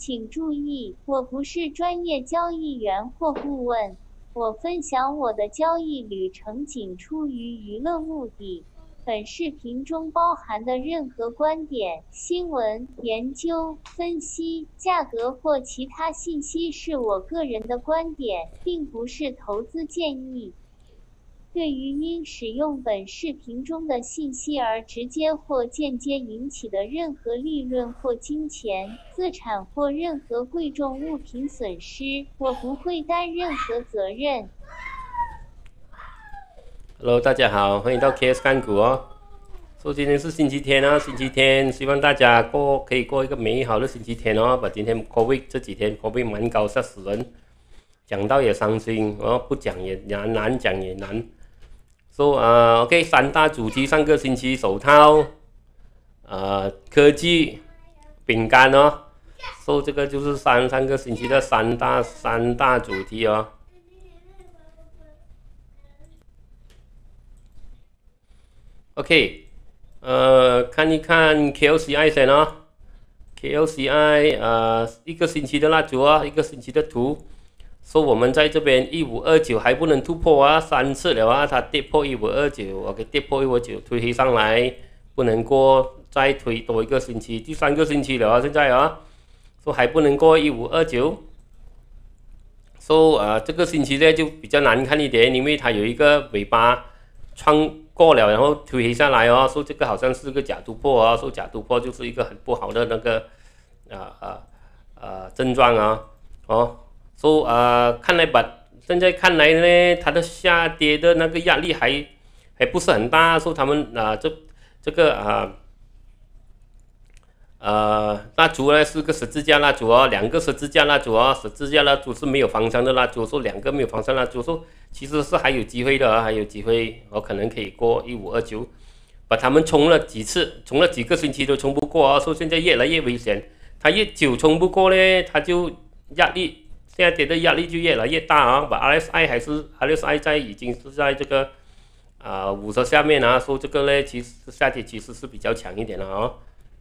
请注意，我不是专业交易员或顾问，我分享我的交易旅程仅出于娱乐目的。本视频中包含的任何观点、新闻、研究、分析、价格或其他信息是我个人的观点，并不是投资建议。对于因使用本视频中的信息而直接或间接引起的任何利润或金钱、资产或任何贵重物品损失，我不会担任何责任。 Hello，大家好，欢迎到 KS 看股哦。今天是星期天啊，星期天，希望大家可以过一个美好的星期天哦。把今天 COVID 这几天 COVID 蛮高，吓死人，讲到也伤心，不讲也难，难讲也难。OK， 三大主题，上个星期手套，科技，饼干哦。这个就是上个星期的三大主题哦。OK， 看一看 KLCI 先哦。KLCI 一个星期的蜡烛啊，一个星期的图。我们在这边1529还不能突破啊，3次了啊，它跌破1529 ，OK， 跌破1529推黑上来，不能过，再推多一个星期，第3个星期了啊，现在啊，还不能过1529。这个星期呢就比较难看一点，因为它有一个尾巴穿过了，然后推黑下来哦，这个好像是个假突破啊，假突破就是一个很不好的那个症状啊，看来现在看来呢，它的下跌的那个压力还不是很大，他们这个蜡烛呢是个十字架蜡烛哦，2个十字架蜡烛哦，十字架蜡烛是没有方向的蜡烛，2个没有方向蜡烛，其实是还有机会的，还有机会，可能可以过1529，把他们冲了几次，冲了几个星期都冲不过哦，现在越来越危险，它越久冲不过呢，它就压力下跌的压力就越来越大啊，RSI 已经是在这个50下面啊，这个呢其实下跌其实是比较强一点的哦。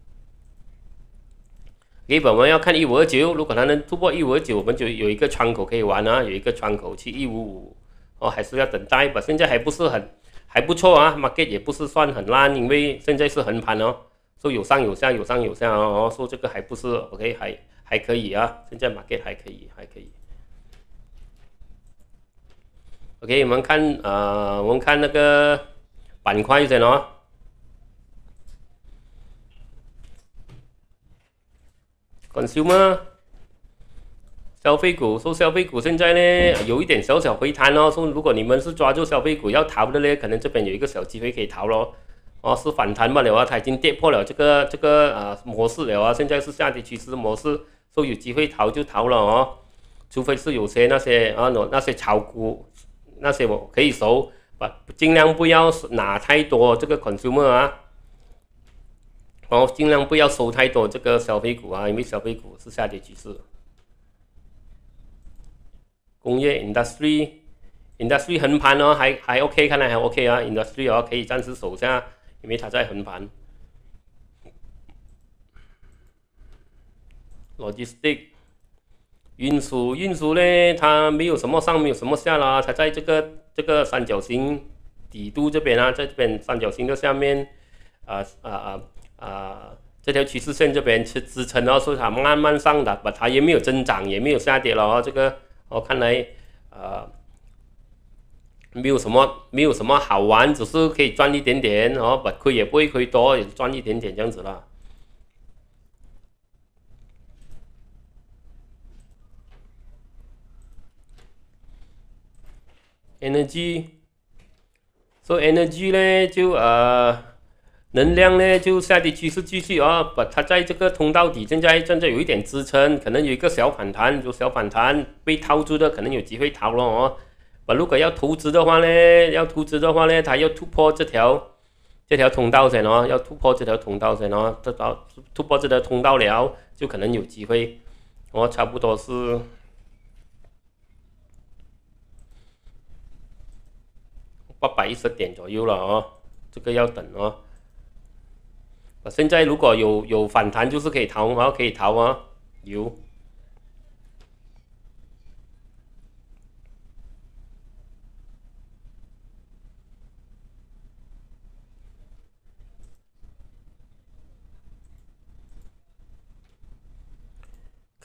我们要看1529，如果它能突破1529，我们就有一个窗口可以玩啊，有一个窗口去155哦，还是要等待吧。现在还不错啊 ，market 也不是算很烂，因为现在是横盘哦，有上有下，有上有下哦，这个还不是 OK， 还可以啊，现在 market 还可以。OK， 我们看那个板块先哦。Consumer 消费股，消费股现在呢有一点小回弹哦，如果你们是抓住消费股要逃的呢，可能这边有一个小机会可以逃咯。是反弹罢了啊，它已经跌破了这个模式了啊，现在是下跌趋势模式，有机会逃就逃了哦，除非是有些那些炒股那些我可以收，尽量不要拿太多这个 consumer 啊。尽量不要收太多这个消费股啊，因为消费股是下跌趋势。工业 industry 横盘哦，还 OK， 看来还 OK 啊 ，industry 哦可以暂时守下，因为它在横盘。logistic 运输呢，它没有什么上没有什么下啦，它在这个三角形底部这边啊，在这边三角形的下面这条趋势线这边是支撑哦，所以它慢慢上的，它也没有增长，也没有下跌了哦。这个看来没有什么好玩，只是可以赚一点点哦，亏也不会亏多，也赚一点点这样子啦。Energy 呢就能量呢就下跌趋势继续啊，它在这个通道底现在有一点支撑，可能有一个小反弹，被套住的可能有机会逃了哦。如果要投资的话呢，它要突破这条通道先哦，要突破这条通道先哦，突破这条通道了就可能有机会哦，差不多是810点左右了哦，这个要等哦。现在如果有反弹，就是可以逃啊，有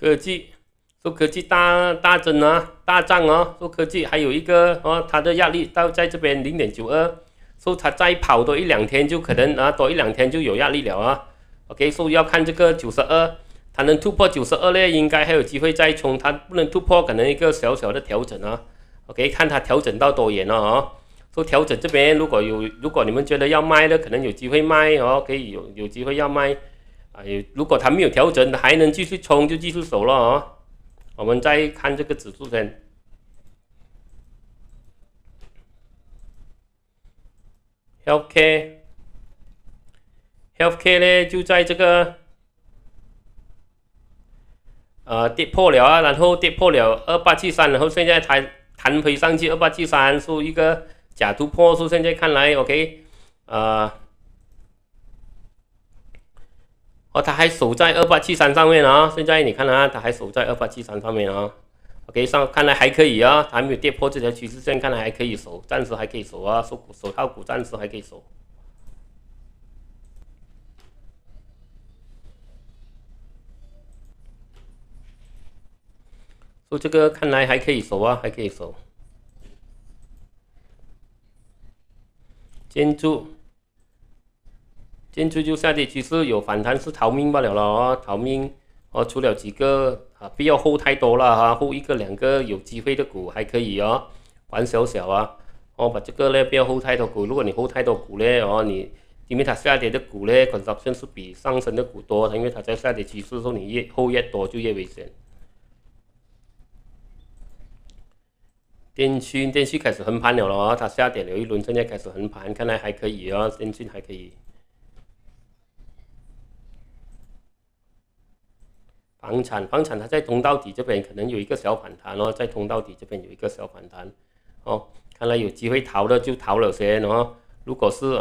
科技，说科技大增啊，大涨哦，说科技还有一个哦，它的压力到在这边0.92，说它再跑多一两天就可能多一两天就有压力了啊。OK， 所以要看这个92，它能突破92呢，应该还有机会再冲，它不能突破，可能一个小小的调整啊。OK， 看它调整到多远了哦。说调整这边如果你们觉得要卖的，可能有机会卖哦，可以有机会要卖啊。如果它没有调整，还能继续冲就继续守了哦。我们再看这个指数先 ，Healthcare 呢就在这个跌破了啊，然后跌破了2873，然后现在弹回上去2873，是一个假突破，是现在看来 OK， 它还守在2873上面啊，现在你看啊，它还守在2873上面啊 ，OK， 看来还可以啊，还没有跌破这条趋势线，看来还可以守，暂时还可以守啊，手套股暂时还可以守。说这个看来还可以守啊，还可以守。建筑就下跌趋势有反弹是逃命罢了哦，逃命哦，除了几个不要hold太多了啊，hold一个两个有机会的股还可以哦，玩小小啊，把这个呢不要hold太多股，如果你hold太多股呢因为它下跌的股呢 consumption 是比上升的股多，因为它在下跌趋势的时候你hold越多就越危险。电讯开始横盘了哦，它下跌了一轮，现在开始横盘，看来还可以哦，电讯还可以。房产它在通道底这边可能有一个小反弹哦，在通道底这边有一个小反弹哦，看来有机会逃的就逃了先哦。如果是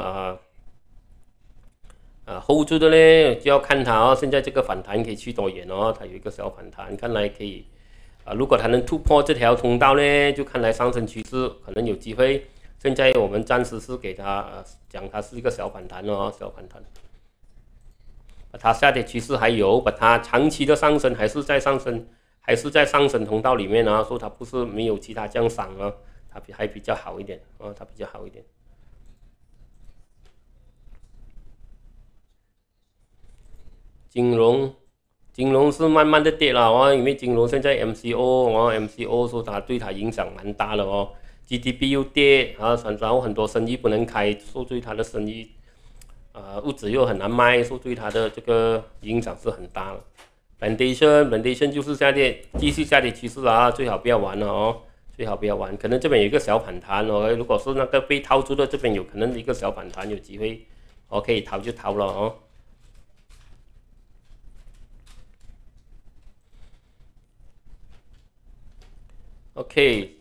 hold住的呢，就要看它哦，现在这个反弹可以去多远哦，它有一个小反弹，看来可以。如果它能突破这条通道呢，就看来上升趋势可能有机会。现在我们暂时是给它讲它是一个小反弹哦，小反弹。它下跌趋势还有，把它长期的上升还是在上升，通道里面啊，说它不是没有其他降赏啊，它还比较好一点啊，它比较好一点。金融是慢慢的跌了哦，因为金融现在 MCO 说它对它影响蛮大的哦 ，GDP 又跌啊，然后很多生意不能开，说对它的生意物质又很难卖，说对它的这个影响是很大的。Plantation 就是继续下跌趋势啊，最好不要玩了哦，最好不要玩，可能这边有一个小反弹哦，如果是那个被套住的这边有可能一个小反弹有机会，可以逃就逃了哦。OK，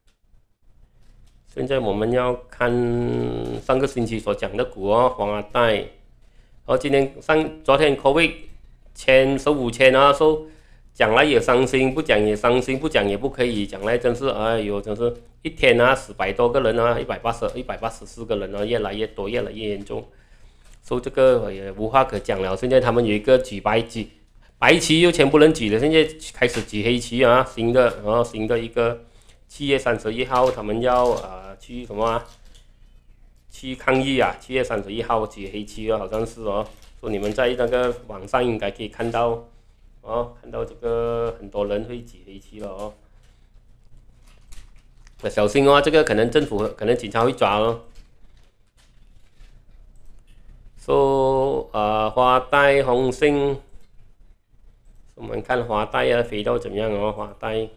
现在我们要看上个星期所讲的股哦，黄阿带，昨天 COVID 前15千啊，说讲来也伤心，不讲也伤心，不讲也不可以，讲来真是哎呦，真是一天400多个人啊，184个人啊，越来越多，越来越严重，说这个也无话可讲了。现在他们有一个白旗又全部人举了，现在开始举黑旗啊，新的一个7月31号，他们要去什么去抗议啊？7月31号举黑旗好像是哦，说你们在那个网上应该可以看到看到这个很多人会举黑旗了哦，小心哦，这个可能政府可能警察会抓哦。说花带红星。我们看华带飞到怎么样哦？华带，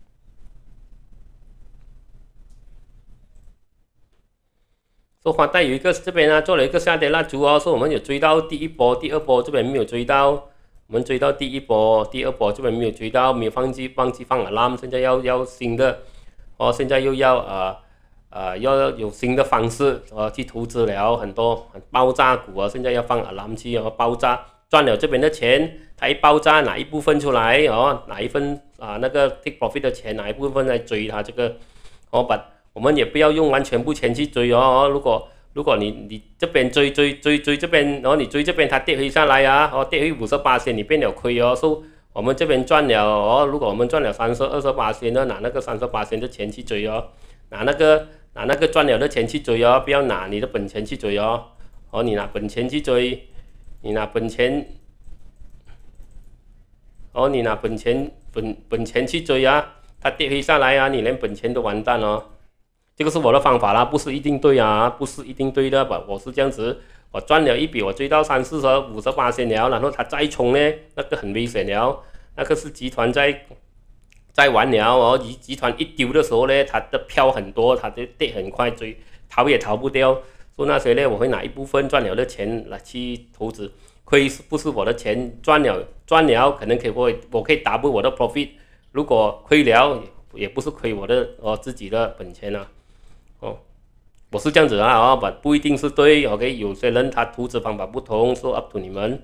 说华带有一个这边做了一个下跌蜡烛哦，说我们有追到第一波、第二波，这边没有追到，我们追到第一波、第二波这边没有追到，没有忘记放alarm，现在要新的哦，现在又要要有新的方式去投资了，很多爆炸股现在要放alarm去爆炸。赚了这边的钱，它一爆炸拿一部分出来拿一份那个 take profit 的钱拿一部分来追它这个我们也不要用完全部钱去追如果你这边追这边，然后你追这边它跌回下来跌回58%，你变了亏说我们这边赚了哦，如果我们赚了28%呢，拿那个38%的钱去追哦，拿那个赚了的钱去追哦，不要拿你的本钱去追哦。哦，你拿本钱去追，你拿本钱去追啊，它跌回下来啊，你连本钱都完蛋哦。这个是我的方法啦，不是一定对啊，不是一定对的吧？我是这样子，我赚了一笔，我追到30%、50%了，然后它再冲呢，那个很危险了，那个是集团在玩了哦。集团一丢的时候呢，它的票很多，它就跌很快，追逃也逃不掉。所以那些呢，我会拿一部分赚了的钱来去投资，亏不是我的钱，赚了可能我可以 double 我的 profit， 如果亏了也不是亏我自己的本钱啊。哦，我是这样子啊，不一定是对 ，OK， 有些人他投资方法不同，说 up to 你们。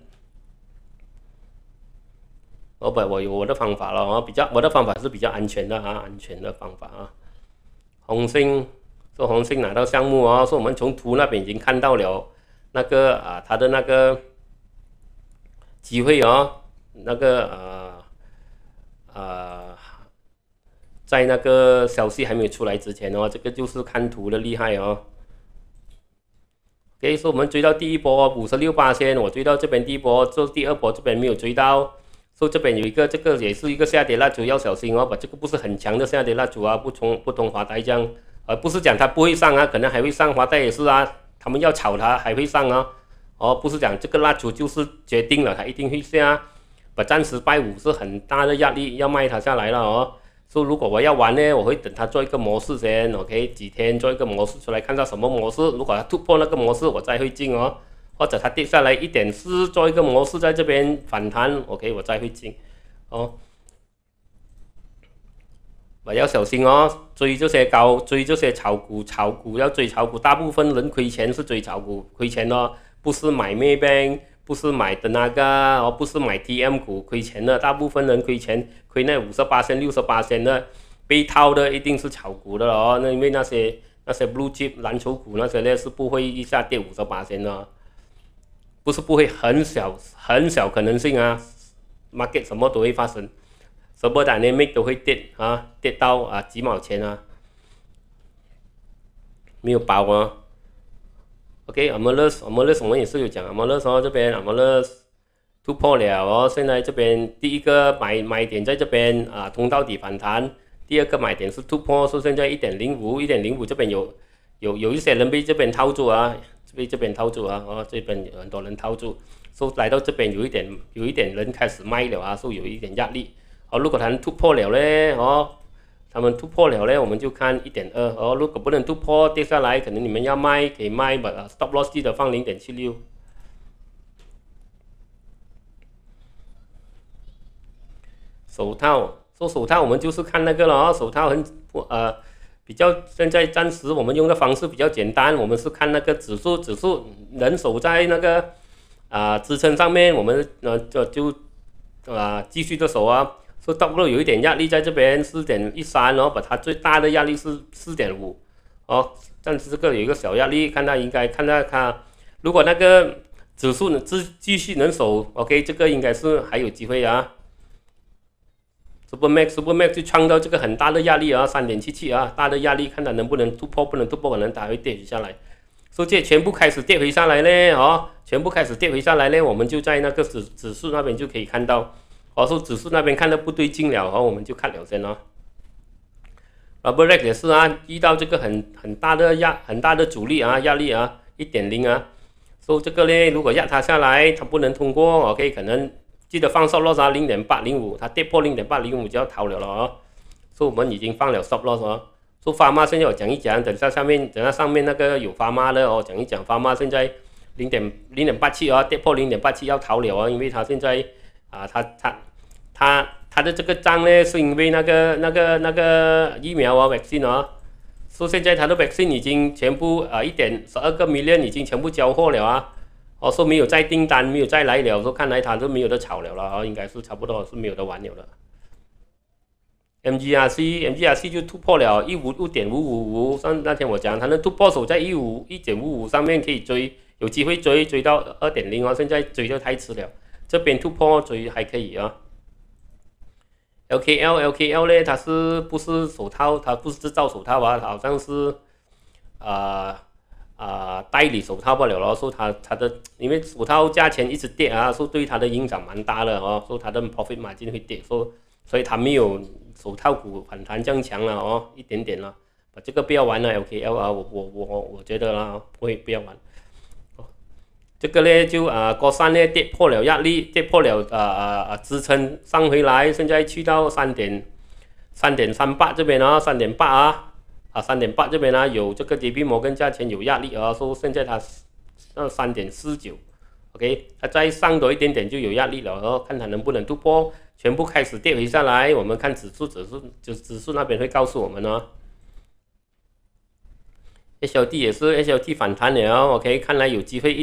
我有我的方法了啊，我的方法是比较安全的啊，安全的方法啊。红星拿到项目哦，说我们从图那边已经看到了那个他的那个机会哦，那个在那个消息还没有出来之前哦，这个就是看图的厉害哦。OK， 说我们追到第一波56%，我追到这边第一波，做第二波这边没有追到，说这边有一个这个也是一个下跌蜡烛，要小心哦，这个不是很强的下跌蜡烛啊，不同华带这样，不是讲它不会上啊，可能还会上，华带也是啊，他们要炒它还会上啊，不是讲这个蜡烛就是决定了它一定会下，暂时拜五是很大的压力，要卖它下来了哦。说如果我要玩呢，我会等它做一个模式先 ，OK， 几天做一个模式出来，看到什么模式，如果它突破那个模式，我再会进哦，或者它跌下来1.4，做一个模式在这边反弹 ，OK， 我再会进哦。我要小心哦，追这些炒股要追炒股，大部分人亏钱是追炒股亏钱哦，不是买 Maybank， 不是买的那个不是买 TM 股亏钱的，大部分人亏钱亏那50%、60%的，被套的一定是炒股的哦。那因为那些 blue chip 蓝筹股那些呢是不会一下跌50%的，不是不会，很小可能性啊 ，market 什么都会发生。什么 dynamic 都会跌啊，跌到几毛钱啊，没有包啊。OK，Amalus 我们也是有讲 Amalus 哦，这边 Amalus 突破了哦，现在这边第一个买点在这边通到底反弹，第二个买点是突破，说现在1.05这边有一些人被这边套住啊，被这边套住啊，这边有很多人套住，说来到这边有一点人开始卖了啊，说有一点压力。如果他们突破了呢，我们就看1.2如果不能突破跌下来，可能你们要卖可以卖，stop loss 记得放0.76。手套我们就是看那个了手套比较现在暂时我们用的方式比较简单，我们是看那个指数人守在那个支撑上面，我们就继续的守啊。说到了有一点压力在这边4.13把它最大的压力是4.5但是这个有一个小压力，看它如果那个指数继续能守 ，OK， 这个应该是还有机会啊。Supermax 就创造这个很大的压力啊，3.77大的压力，看它能不能突破，不能突破可能它会跌下来。所以这全部开始跌回下来呢全部开始跌回下来呢，我们就在那个指数那边就可以看到。说指数那边看到不对劲了我们就看了先Rubber Rex 也是遇到这个很大的阻力压力1.0所以这个呢，如果压它下来，它不能通过 ，OK， 可能记得放 stop loss 0.805，它跌破0.805就要逃了所以我们已经放了 stop loss 所以Pharma现在我讲一讲，等下上面那个有Pharma的讲一讲Pharma现在0.87跌破0.87要逃了因为它现在他的这个账呢，是因为那个疫苗vaccine说现在他的 vaccine 已经全部1.12个 million 已经全部交货了说没有再订单，没有再来了，说看来他都没有得炒了应该是差不多是没有得玩了的。MGRC 就突破了1.555，上那天我讲他能突破守在1.55上面可以追，有机会追到2.0现在追得太迟了。这边突破追还可以 LKL 呢，它是不是手套？它不是制造手套啊，它好像是代理手套罢了咯。说它的因为手套价钱一直跌啊，说对它的影响蛮大的哦，说它的 profit margin 会跌，所以它没有手套股反弹这样强了哦，一点点了。这个不要玩了 LKL 啊，我觉得啦，不要玩。这个呢就高三呢跌破了压力，跌破了支撑上回来，现在去到3.38这边啊，3.8啊3.8这边啊有这个 JP Morgan价钱有压力啊，说现在它3.49 ，OK， 它再上多一点点就有压力了哦，看它能不能突破，全部开始跌回下来，我们看指数那边会告诉我们哦。HLT 也是 HLT 反弹了 ，OK， 看来有机会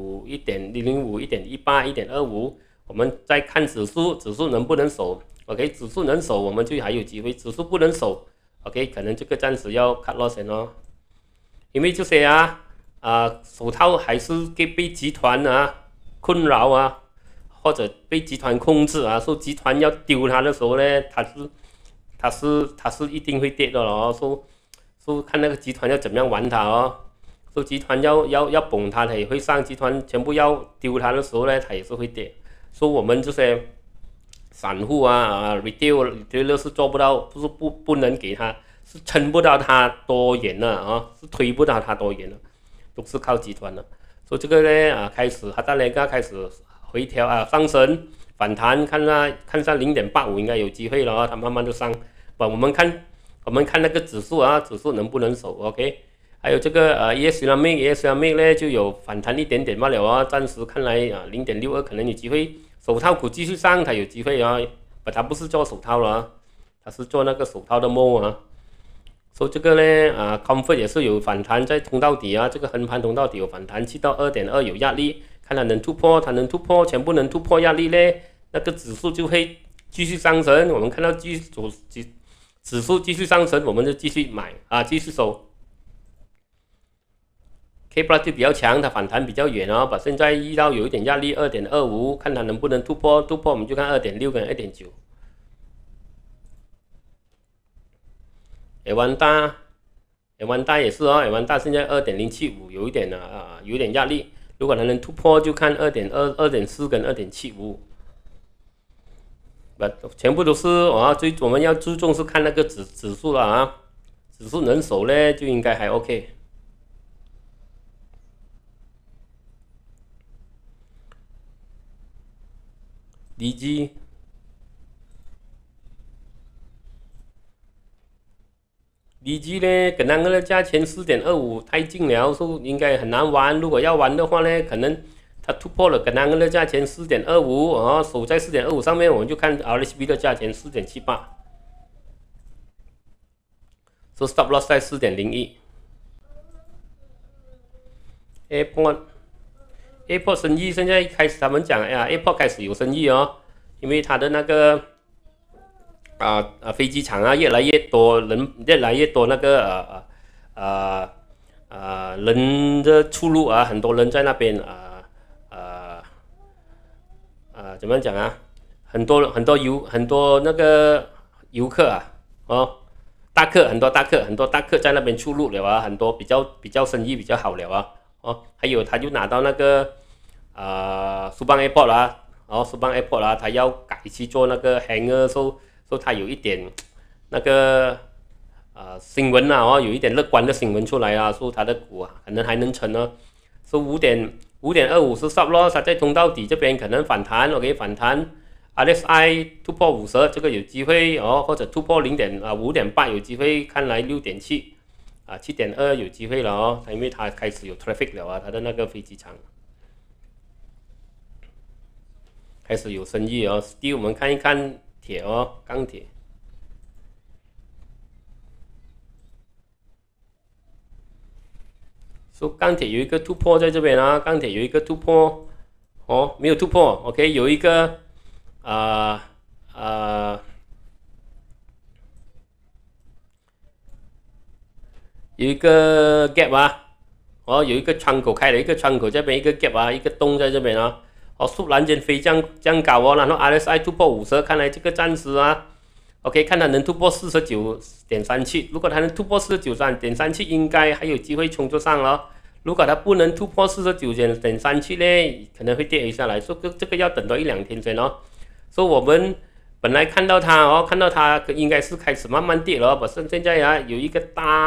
1.5、1.005、1.18、1.25，我们再看指数能不能守 ，OK， 指数能守我们就还有机会，指数不能守 ，OK， 可能这个暂时要 cut loss 哦，因为这些手套还是被集团困扰啊，或者被集团控制啊，说集团要丢它的时候呢，它是一定会跌的哦，说看那个集团要怎么样玩它哦，说集团要崩它，它也会上；集团全部要丢它的时候呢，它也是会跌。说我们这些散户retailer 是做不到，不能给它，是撑不到它多远了啊，是推不到它多远了，都是靠集团的。所以这个呢开始它在那个开始回调上升反弹，看上0.85应该有机会了啊，它慢慢就上。我们看那个指数指数能不能守 ？OK， 还有这个ES 呢就有反弹一点点罢了啊，暂时看来0.62可能有机会，手套股继续上它有机会啊，它不是做手套了它是做那个手套的mold啊。所以这个呢Comfort 也是有反弹，在通道底这个横盘通道底有反弹，去到2.2有压力，看它能突破，全部能突破压力呢，那个指数就会继续上升。我们看到指数继续上升，我们就继续买继续收。K plus 就比较强，它反弹比较远把现在遇到有一点压力2.25，看它能不能突破，我们就看2.6跟2.9。万大也是万大现在2.075，有一点压力，如果它能突破，就看2.2、2.4跟2.75。全部都是我们要注重是看那个指数了指数能守呢就应该还 OK。DG 呢，跟那个价钱4.25太近了，说应该很难玩。如果要玩的话呢，可能它突破了跟那个的价钱4.25守在4.25上面，我们就看 RSB 的价钱4.78，说 stop loss 在4.01。Airport 生意现在开始他们讲Airport 开始有生意因为它的那个飞机场越来越多那个人的出入很多人在那边怎么讲很多那个游客很多大客在那边出入了很多比较生意比较好了还有他就拿到那个苏邦 Airport 苏邦 Airport 他要改去做那个 hangar， 说他有一点那个新闻有一点乐观的新闻出来说他的股可能还能撑说5.25是 stop loss， 它在通道底这边可能反弹 ，OK 反弹 ，RSI 突破50这个有机会或者突破5.8有机会，看来6.7 7.2有机会了因为它开始有 traffic 了它的那个飞机场开始有生意Steel 我们看一看铁钢铁。说钢铁有一个突破在这边钢铁有一个突破没有突破 ，OK， 有一个有一个 gap 有一个窗口开了一个窗口这边一个 gap 一个洞在这边突然间飞这样高然后 RSI 突破50，看来这个暂时 OK， 看它能突破49.37，如果它能突破49.37，应该还有机会冲着上了。如果它不能突破49.37呢，可能会跌下来，所以这个要等到1-2天先哦。所以我们本来看到它应该是开始慢慢跌了，现在啊有一个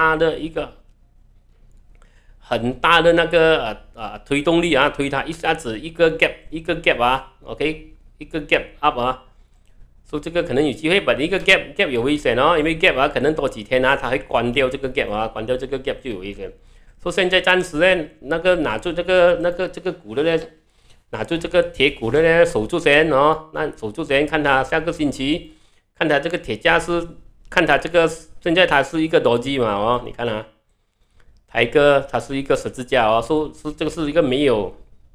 很大的那个推动力啊，推它一下子一个 gap 啊 ，OK， 一个 gap up 啊。所以这个可能有机会，把一个 gap 有危险哦，因为 gap 啊可能多几天啊，它会关掉这个 gap 啊，关掉这个 gap 就有危险。所以现在暂时呢，拿住这个股的呢，拿住这个铁股的呢，守住先哦，那守住先，看它下个星期，看它这个铁价是，看它这个现在它是一个逻辑嘛哦，你看啊，它是一个十字架哦，这个是一个没有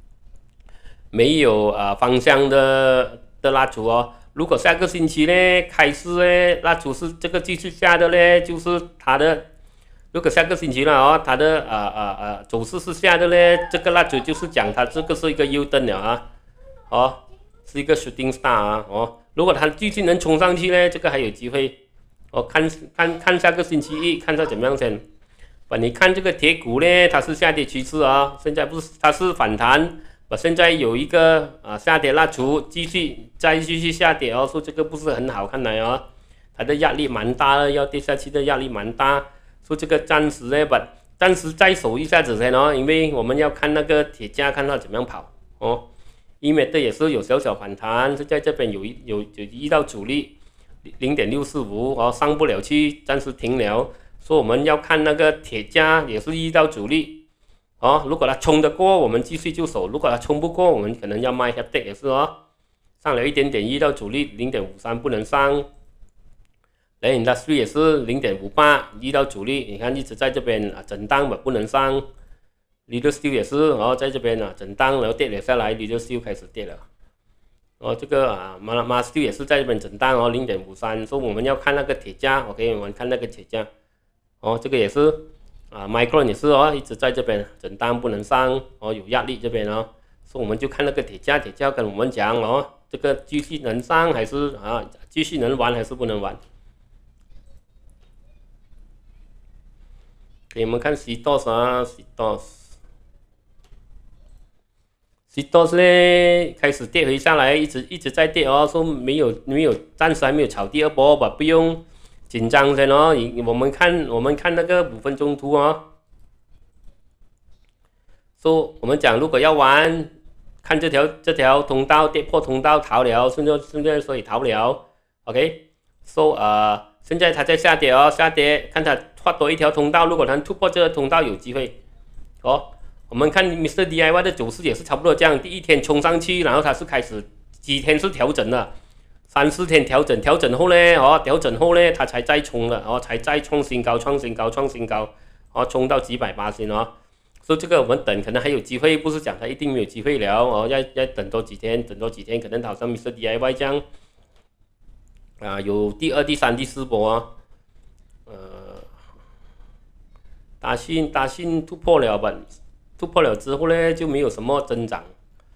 方向的蜡烛哦。如果下个星期呢开市呢，蜡烛是这个继续下的呢，就是它的。如果下个星期了哦，它的走势是下的呢，这个蜡烛就是讲它这个是一个 U 灯了啊，哦，是一个 shooting star 啊，哦，如果它继续能冲上去呢，这个还有机会。哦，看下个星期一，看它怎么样先。你看这个铁股呢，它是下跌趋势啊，现在不是它是反弹。现在有一个下跌蜡烛继续下跌哦，说这个不是很好看来哦，它的压力蛮大的，要跌下去的压力蛮大，说这个暂时呢暂时再守一下子先哦，因为我们要看那个铁价看它怎么样跑哦。EMA 的也是有小小反弹，是在这边有遇到阻力 0.645 哦，上不了去，暂时停了。所以我们要看那个铁价也是遇到阻力。哦，如果它冲得过，我们继续就守；如果它冲不过，我们可能要卖 head 也是哦。上了一点点，遇到阻力 0.53 不能上。Industry 也是 0.58 遇到阻力，你看一直在这边震荡嘛，不能上。Leader Steel 也是哦，在这边震荡，然后跌了下来 ，Leader Steel 开始跌了。哦，这个Mars Steel 也是在这边震荡哦 ，0.53， 所以我们要看那个铁价 ，OK， 我们看那个铁价。哦，这个也是。Micron 也是哦，一直在这边震荡不能上哦，有压力这边哦，所以我们就看那个铁价跟我们讲哦，这个继续能上还是继续能玩还是不能玩？给我们看 CDOS 啊 ，CDOS 呢开始跌回下来，一直在跌哦，说没有，暂时还没有炒第二波吧，不用。紧张先哦，我们看那个5分钟图哦。我们讲如果要玩，看这条通道跌破通道逃了，现在所以逃了 ，OK。现在它在下跌哦，下跌，看它画多一条通道，如果它突破这个通道有机会哦。我们看 Mr. DIY 的走势也是差不多这样，第一天冲上去，然后它是开始几天是调整的。3-4天调整后呢，它才再冲了，哦，才再创新高，哦，冲到几百8%哦，所以这个我们等，可能还有机会，不是讲它一定没有机会了，哦，要等多几天，可能好像 Mr. DIY 这样，有第2、第3、第4波啊，大信突破了吧，突破了之后呢，就没有什么增长，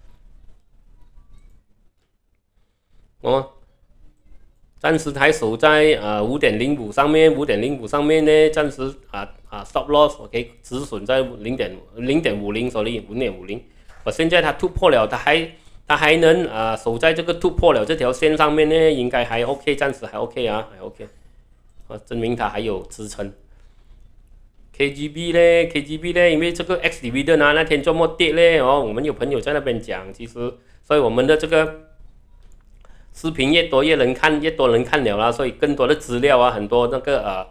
哦。暂时还守在5.05上面，5.05上面呢，暂时stop loss OK 止损在0.50，所以5.50。现在它突破了，它还能守在这个突破了这条线上面呢，应该还 OK， 暂时还 OK 啊，还 OK， 证明它还有支撑。KGB 呢，因为这个 X dividend 那天这么跌呢，哦，我们有朋友在那边讲，其实所以我们的这个。视频越多人看了啦，所以更多的资料啊，很多那个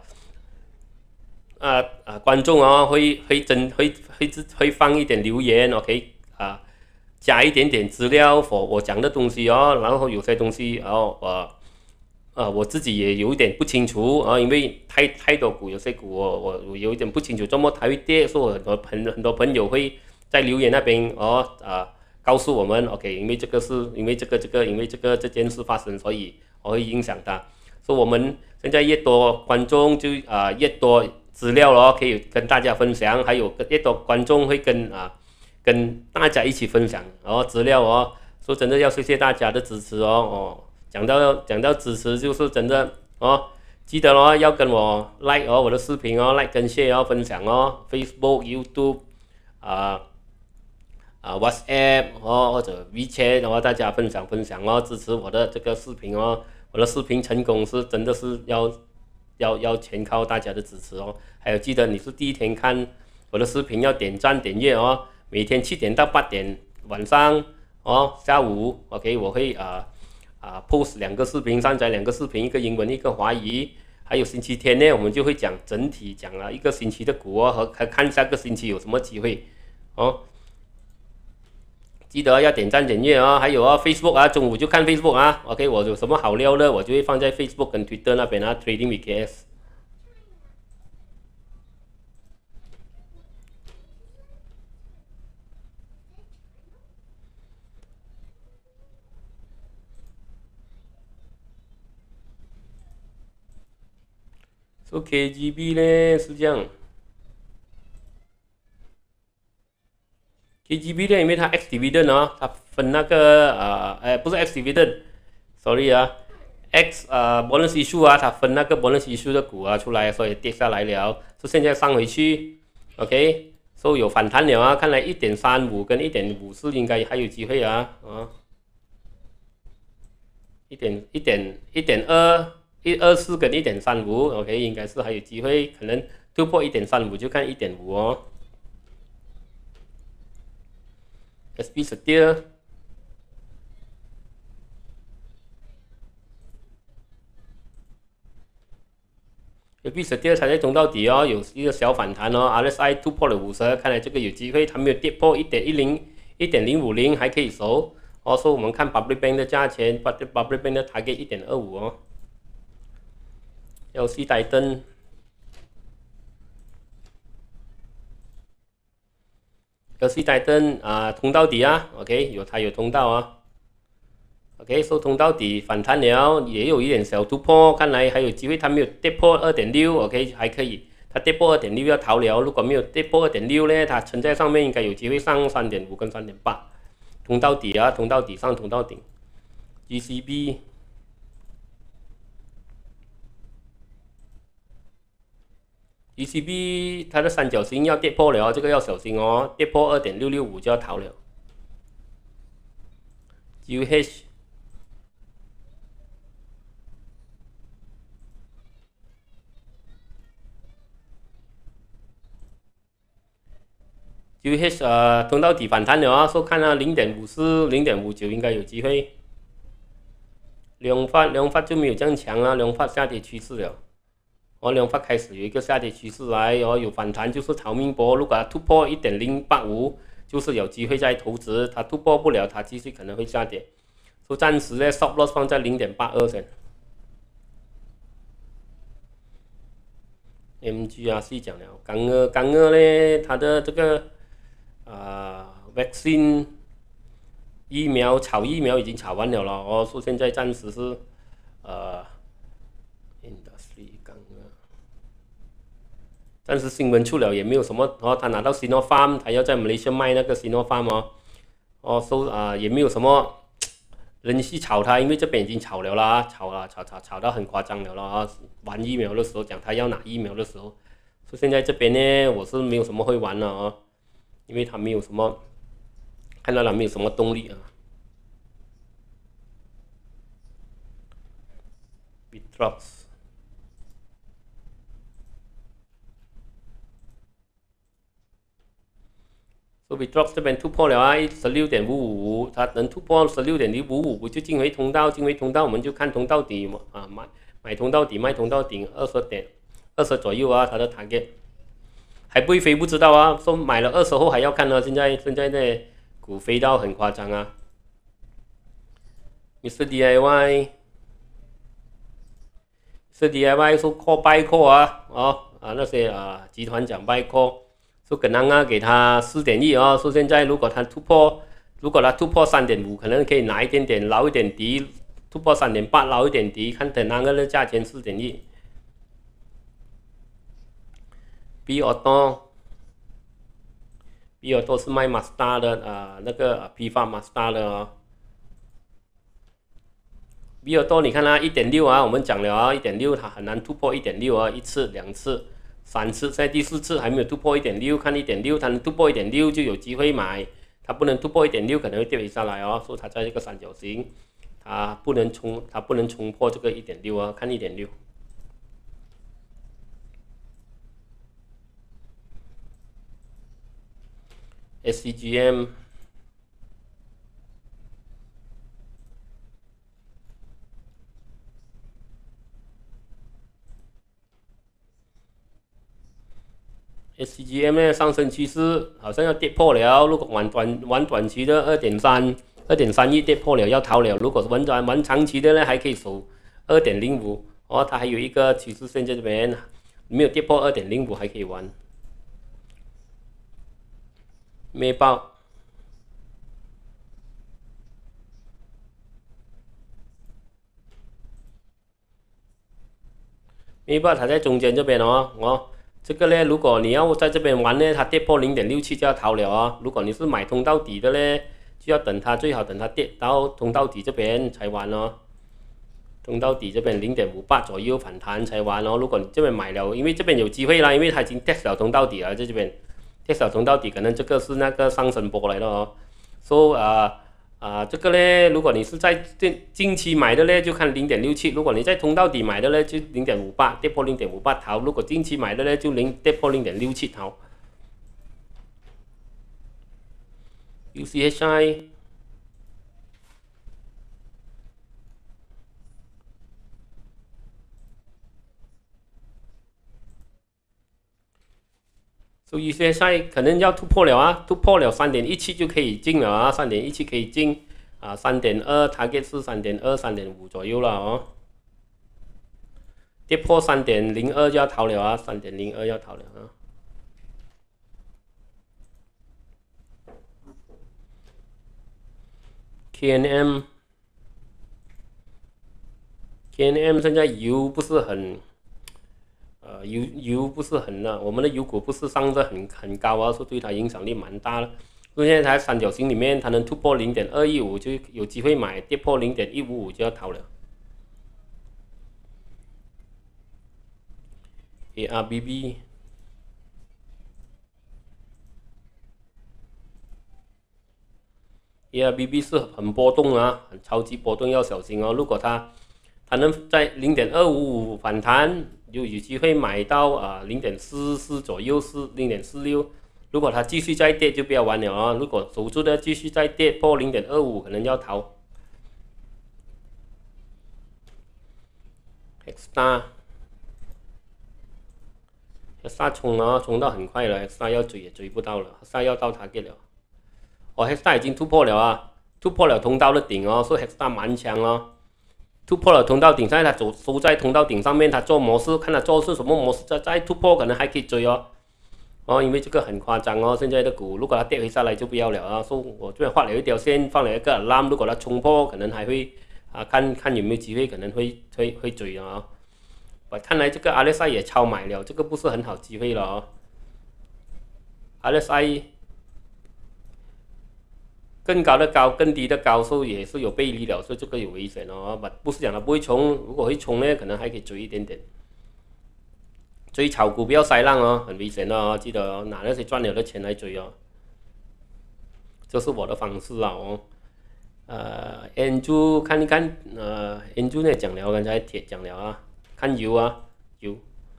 观众啊会放一点留言 ，OK 加一点点资料我讲的东西哦，然后有些东西我自己也有一点不清楚啊，因为太多股，有些股我有一点不清楚，这么它会跌，所以很多朋友会在留言那边告诉我们 ，OK， 因为这件事发生，所以我会影响它。所以我们现在越多观众就越多资料了，可以跟大家分享，还有越多观众会跟大家一起分享资料哦。说真的要谢谢大家的支持哦。讲到支持，就是真的哦。记得哦，要跟我 like 哦我的视频哦 ，like 跟 share 哦，分享哦，Facebook、YouTube WhatsApp 哦或者 WeChat，然后大家分享哦，支持我的这个视频哦。我的视频成功是真的是要全靠大家的支持哦。还有记得你是第一天看我的视频要点赞点阅哦。每天7点到8点晚上哦，下午 OK 我会post 2个视频，上载2个视频，一个英文一个华语。还有星期天呢，我们就会讲整体讲了一个星期的股哦，和看下个星期有什么机会哦。记得要点赞点阅哦，还有Facebook 啊，中午就看 Facebook 啊。OK， 我有什么好料的，我就会放在 Facebook 跟 Twitter 那边啊 ，Trading with KS。说 KGB 呢是这样。KGB 呢，因为它 X dividend 哦，它分那个不是 X dividend，sorry 啊，X bonus issue 啊，它分那个 bonus issue 的股啊出来，所以跌下来了，是现在上回去 ，OK， 所以有反弹了啊，看来1.35跟1.54应该还有机会啊1.24跟1.35 ，OK， 应该是还有机会，可能突破1.35就看1.5哦。SP setia SP setia 才在冲到底哦，有一个小反弹哦 ，RSI 突破了50，看来这个有机会，它没有跌破1.10、1.050还可以守。哦，所以我们看 Public Bank 的价钱 ，Public Bank 的 target 1.25哦。LC Titan。LC Titan 通到底啊 ，OK， 它有通道啊 ，OK， 收通到底反弹了，也有一点小突破，看来还有机会，它没有跌破2.6 ，OK， 还可以，它跌破2.6要逃了，如果没有跌破2.6呢，它撑在上面应该有机会上3.5跟3.8，通到底啊，通到底上通到顶 ，GCB。ECB 它的三角形要跌破了，这个要小心哦，跌破2.665就要逃了。UH通到底反弹了啊，说看啊0.54、0.59应该有机会。两发就没有这样强啊，两发下跌趋势了。两发开始有一个下跌趋势来，有反弹就是逃命波。如果它突破1.085，就是有机会再投资。它突破不了，它继续可能会下跌。所以暂时呢 ，stop loss 放在0.82先。MGRC 讲了，港二呢，它的这个vaccine 疫苗炒疫苗已经炒完了了说现在暂时是industry 港二。但是新闻出了也没有什么他拿到 Sinopharm， 他要在马来西亚卖那个 Sinopharm 也没有什么人去炒他，因为这边已经炒了啦，炒到很夸张了啦玩疫苗的时候讲他要拿疫苗的时候，所以现在这边呢我是没有什么会玩了因为他没有什么看到他没有什么动力Bitrox。Bitrox 这边突破了16.555，它能突破16.555就进回通道，我们就看通道底买通道底，卖通道顶20左右它的 target 还不会飞不知道说买了20后还要看现在的股飞到很夸张Mr. DIY 说 call buy call 那些集团讲 buy call。说可能给他4.1说现在如果他突破3.5，可能可以拿一点点捞一点底，突破3.8捞一点底，看等那个的价钱4.1。B Auto 是卖 Mazda 的那个批发 Mazda 的B 比尔多你看它 1.6 啊，我们讲了啊 1.6 它很难突破 1.6 啊，一次、两次、3次，现在第4次还没有突破 1.6， 看 1.6 它能突破 1.6 就有机会买，它不能突破 1.6 可能会跌回下来哦，所以它在这个三角形，它不能冲破这个 1.6 啊，看 1.6。SCGM SCGM 呢上升趋势好像要跌破了，如果玩短期的2.31跌破了要逃了，如果是玩长期的呢还可以守2.05哦，它还有一个趋势线在这边，没有跌破2.05还可以玩。美报它在中间这边哦，这个呢，如果你要在这边玩呢，它跌破0.67就要逃了啊。如果你是买通到底的呢，就要等它，最好等它跌到通到底这边才玩哦。通到底这边0.58左右反弹才玩哦。如果你这边买了，因为这边有机会啦，因为它已经跌了通到底了，在这边跌了通到底，可能这个是那个上升波来的哦。这个呢，如果你是在近期买的呢，就看0.67；如果你在通到底买的呢，就0.58，跌破0.58逃；如果近期买的呢，就跌破0.67逃。UCHI。所以现在可能要突破了啊，突破了3.17就可以进了啊，3.17可以进啊，3.2 target 是3.2、3.5左右了哦。跌破3.02就要逃了啊，3.02要逃了啊。KNM 现在油不是很。油不是很呢，我们的油股不是上得很高啊，所以对它影响力蛮大的。所以现在三角形里面，它能突破0.215就有机会买，跌破0.155就要逃了。ARBB 是很波动啊，很超级波动，要小心哦。如果它能在0.255反弹，就有机会买到0.44左右，是0.46。如果它继续再跌，就不要玩了啊！如果守住的继续再跌破0.25，可能要逃。Hexstar 冲了，冲到很快了 ，Hexstar 要追也追不到了 ，Hexstar 要到target了。Hexstar 已经突破了啊，突破了通道的顶哦，所以 Hexstar 蛮强哦。突破了通道顶，现在它收在通道顶上面，它做模式，看它做是什么模式，再突破可能还可以追哦。因为这个很夸张哦，现在的股如果它跌回下来就不要了啊。所以我这边画了一条线，放了一个 alarm， 如果它冲破，可能还会看有没有机会，可能会追啊。看来这个 RSI 也超买了，这个不是很好机会了哦。RSI 更高的高，更低的高，所以也是有背离了，所以这个有危险哦。不是讲它不会冲，如果会冲呢，可能还可以追一点点。追炒股不要塞浪哦，很危险的哦，记得哦，拿那些赚了的钱来追哦。这是我的方式啊哦。Andrew 看一看Andrew 呢讲了，刚才铁讲了啊，看油啊油。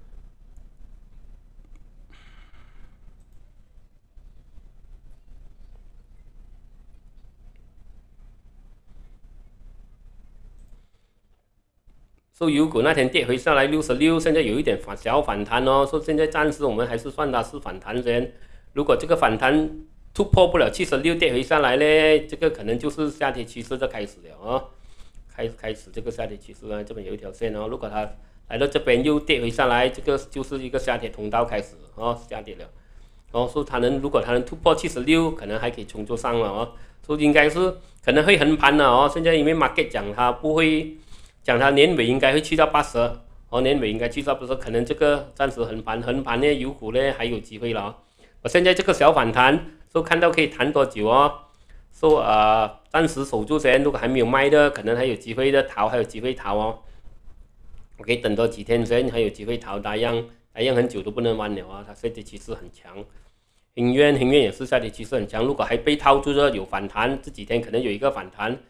所以油股那天跌回下来66，现在有一点小反弹哦。所以现在暂时我们还是算它是反弹先。如果这个反弹突破不了76，跌回下来呢，这个可能就是下跌趋势的开始了哦。开始这个下跌趋势啊，这边有一条线哦。如果它来到这边又跌回下来，这个就是一个下跌通道开始哦，下跌了。所以如果它能突破76，可能还可以冲作上了哦。所以应该是可能会横盘了哦。现在因为 market 讲它不会。讲它年尾应该会去到80，年尾应该去到80，可能这个暂时横盘呢，油股呢还有机会了。我现在这个小反弹，说看到可以弹多久哦暂时守住先，如果还没有卖的，可能还有机会的逃，还有机会逃哦。我可以等多几天先，还有机会逃。大样很久都不能玩了啊，它下跌趋势很强。hin院也是下跌趋势很强，如果还被套住的有反弹，这几天可能有一个反弹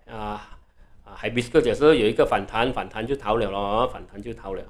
hibiscus 也是有一个反弹就逃了咯，反弹就逃了。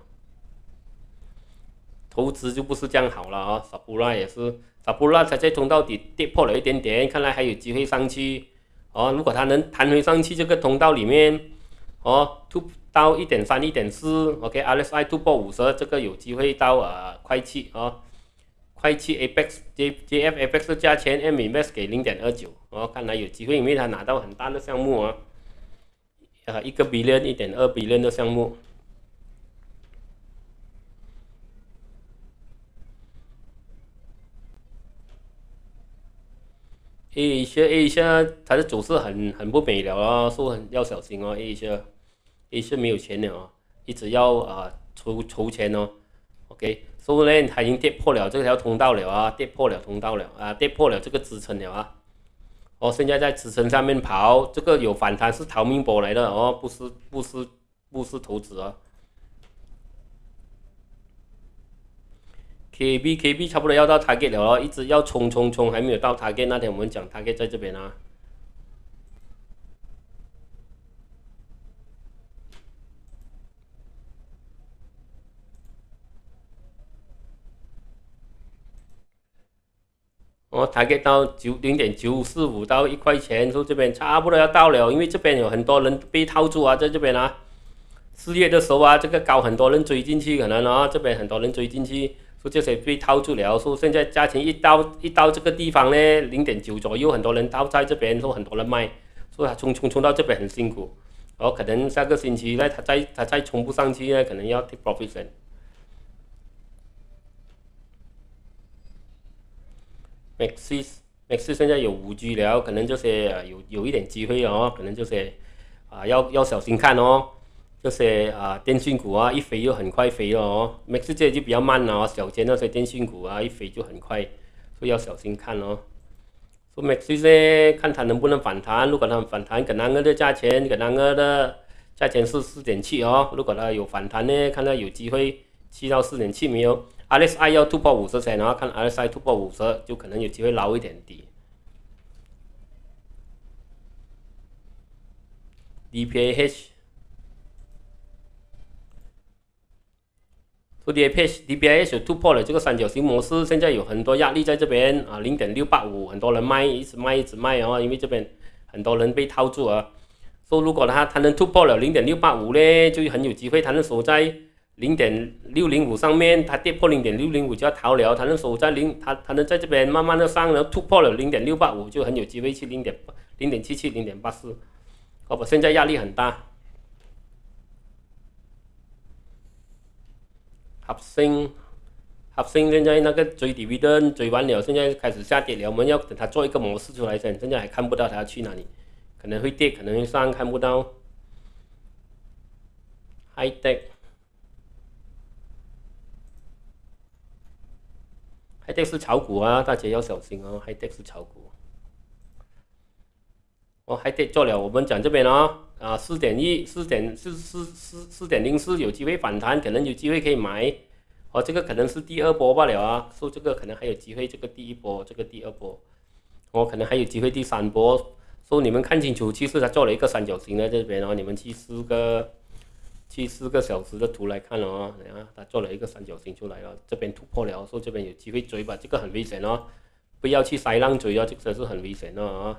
投资就不是这样好了啊，Sapura 也是，Sapura 才在通道底跌破了一点点，看来还有机会上去哦。如果它能弹回上去这个通道里面哦，突到1.3、1.4 ，OK，RSI 突破50，这个有机会到快期哦，快期 Apex、JF Apex 的价钱 MIMS 给0.29哦，看来有机会，因为它拿到很大的项目啊，1个 billion、1.2 billion 的项目。Asia 它的走势很不美了哦，说要小心哦。Asia 没有钱了哦，一直要筹钱哦。OK， 所以呢，它已经跌破了这条通道了啊，跌破了通道了啊，跌破了这个支撑了啊。哦，现在在支撑上面跑，这个有反弹是逃命波来的哦，不是投资啊。KB 差不多要到 target 了哦，一直要冲，还没有到 target。那天我们讲 target 在这边啊。哦 ，target 到0.945到1块钱，说这边差不多要到了，因为这边有很多人被套住啊，在这边啊，4月的时候啊，这个高很多人追进去，可能啊这边很多人追进去。说这些被套住了，说现在价钱一到这个地方呢，0.9左右，很多人套在这边，说很多人卖，说他冲到这边很辛苦，然后可能下个星期呢，他再冲不上去呢，可能要 take profit。Maxis 现在有5G 了，可能这些有一点机会哦，可能这些要小心看哦。这些电讯股啊，一飞又很快飞了哦。Maxis 这就比较慢了哦，小间那些电讯股啊，一飞就很快，所以要小心看哦。说 Maxis 呢，看它能不能反弹，如果它反弹，跟那个的价钱，是4.7哦。如果它有反弹呢，看它有机会去到4.7没有 ？RSI 要突破50才，然后看 RSI 突破50，就可能有机会捞一点底。DPH。DPH 突破了这个三角形模式，现在有很多压力在这边啊，0.685，很多人卖，一直卖哦，因为这边很多人被套住啊。说如果它能突破了0.685呢，就很有机会，它能守在0.605上面，它跌破0.605就要逃了，它能守在它能在这边慢慢的上，然后突破了0.685，就很有机会去0.77、0.84。哦，现在压力很大。合生现在那个追dividend追完了，现在开始下跌了，我们要等它做一个模式出来先，现在还看不到它要去哪里，可能会跌，可能会上，看不到。High-Tech 是炒股啊，大家要小心哦。High-Tech 是炒股。哦，High-Tech 做了，我们讲这边哦，4.04有机会反弹，可能有机会可以买。哦，这个可能是第2波罢了啊，说这个可能还有机会，这个第1波，这个第2波，哦，可能还有机会第3波。说你们看清楚，其实它做了一个三角形在这边哦，你们去4个小时的图来看哦，它做了一个三角形出来了，这边突破了，说这边有机会追吧，这个很危险哦，不要去塞浪追哦，这个是很危险的啊。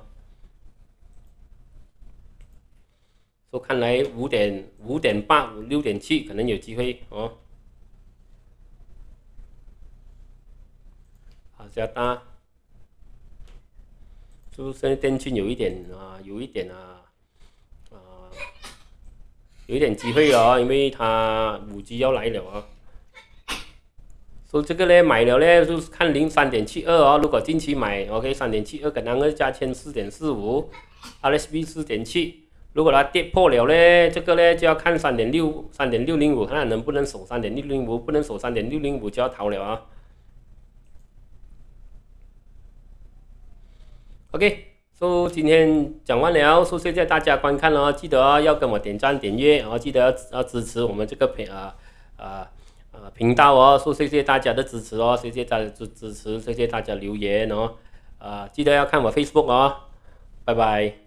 说看来5.8、6.7可能有机会哦。加大，就现在电讯有一点机会哦，因为它5G 要来了啊。说这个呢买了呢，就是看3.72哦，如果近期买 ，OK 3.72跟那个价钱4.45，RSB 4.7。如果它跌破了呢，这个呢就要看3.605，看能不能守3.605，不能守3.605就要逃了啊。OK， 今天讲完了，谢谢大家观看哦，记得要跟我点赞点阅，记得要支持我们这个频道哦，谢谢大家的支持哦，谢谢大家支持，谢谢大家留言哦，记得要看我 Facebook 哦，拜拜。